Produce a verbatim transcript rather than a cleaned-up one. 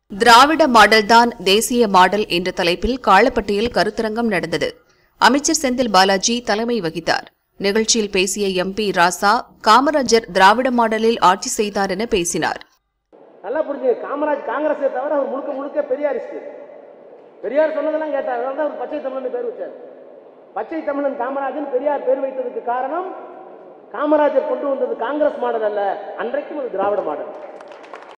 திராவிட மாடல்தான் தேசிய மாடல் என்ற தலைப்பில் காளப்பட்டியில் கருத்தரங்கம் நடந்தது. அமைச்சர் செந்தில் பாலாஜி தலைமை வகித்தார். நிகழ்ச்சியில் பேசிய எம் பி ராசா, காமராஜர் திராவிட மாடலில் ஆட்சி செய்தார் என பேசினார். நல்லா புரிஞ்சுங்க, காமராஜ் காங்கிரஸை தவிர அவர் முழுக்க முழுக்க பெரியாரிஸ்ட். பெரியார் சொன்னதெல்லாம் கேட்டார், அதனால தான் அவர் பச்சை தமிழன் பேர் வச்சார். பச்சை தமிழன் காமராஜன் பெரியார் பேர் வைத்ததுக்கு காரணம் காமராஜர் கொண்டு வந்தது காங்கிரஸ் மாடல் அல்ல, அன்றைக்கும் அது திராவிட மாடல்.